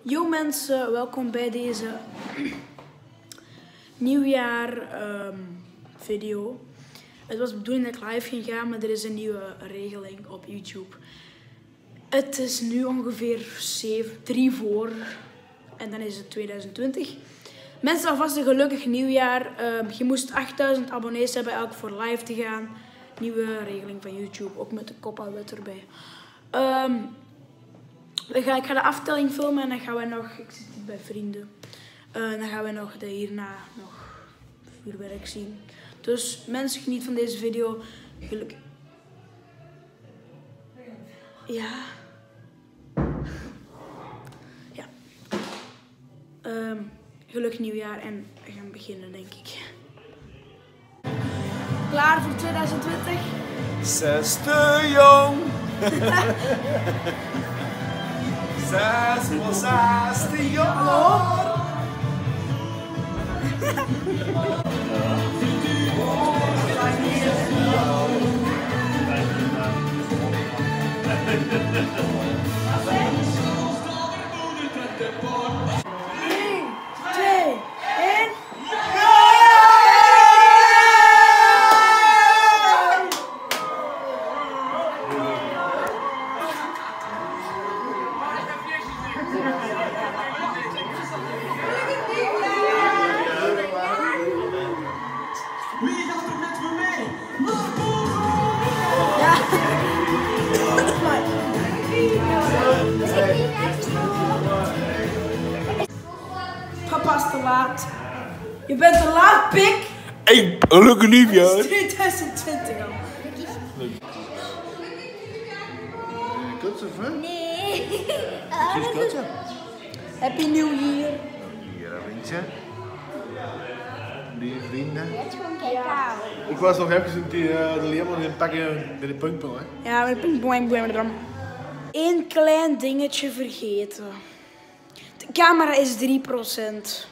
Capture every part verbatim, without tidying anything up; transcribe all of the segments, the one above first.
Yo mensen, welkom bij deze nieuwjaar um, video. Het was de bedoeling dat ik live ging gaan, maar er is een nieuwe regeling op YouTube. Het is nu ongeveer zeven, drie voor en dan is het tweeduizend twintig. Mensen, alvast een gelukkig nieuwjaar. Um, je moest achtduizend abonnees hebben elk voor live te gaan. Nieuwe regeling van YouTube, ook met de koppa-wet erbij. Um, we gaan, ik ga de aftelling filmen en dan gaan we nog, ik zit hier bij vrienden, uh, dan gaan we nog de hierna nog vuurwerk zien. Dus mensen, geniet van deze video. Gelukkig. Ja. Ja. Um, gelukkig nieuwjaar en we gaan beginnen, denk ik. Klaar voor tweeduizend twintig? Zesde jong. Zes voor zesde jaar. Wie gaat er met me mee? Papa is te laat. Je bent te laat, pik. Hey, gelukkig nieuwjaar. Het is tweeduizend twintig al. Kutsen, hè? Nee. Precies kutsen. Happy New Year. Hier, een windje. Die vrienden. Het is gewoon kijk Ik was nog even in die, uh, de leerman in pakken bij de punkpel, hè? Ja, met een boing boing boing. Eén klein dingetje vergeten. De camera is drie procent.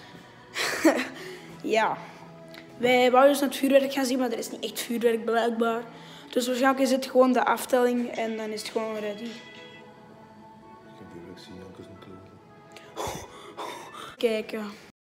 Ja. Wij wouden dus naar het vuurwerk gaan zien, maar er is niet echt vuurwerk blijkbaar. Dus waarschijnlijk is het gewoon de aftelling en dan is het gewoon ready. Ik heb vuurwerk zien, Janke is een kloot. Kijken.